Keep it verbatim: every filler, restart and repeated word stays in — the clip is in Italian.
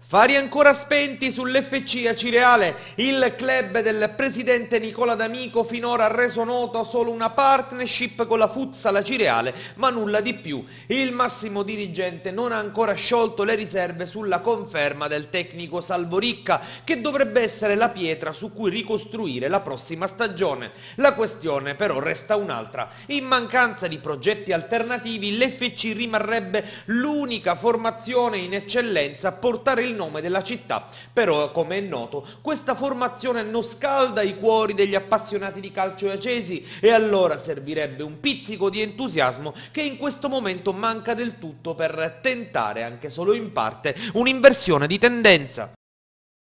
Fari ancora spenti sull'F C Acireale, il club del presidente Nicola D'Amico finora ha reso noto solo una partnership con la Futsal Acireale, ma nulla di più. Il massimo dirigente non ha ancora sciolto le riserve sulla conferma del tecnico Salvoricca, che dovrebbe essere la pietra su cui ricostruire la prossima stagione. La questione però resta un'altra. In mancanza di progetti alternativi, l'F C rimarrebbe l'unica formazione in eccellenza a portare il nome della città. Però, come è noto, questa formazione non scalda i cuori degli appassionati di calcio acesi e allora servirebbe un pizzico di entusiasmo che in questo momento manca del tutto per tentare, anche solo in parte, un'inversione di tendenza.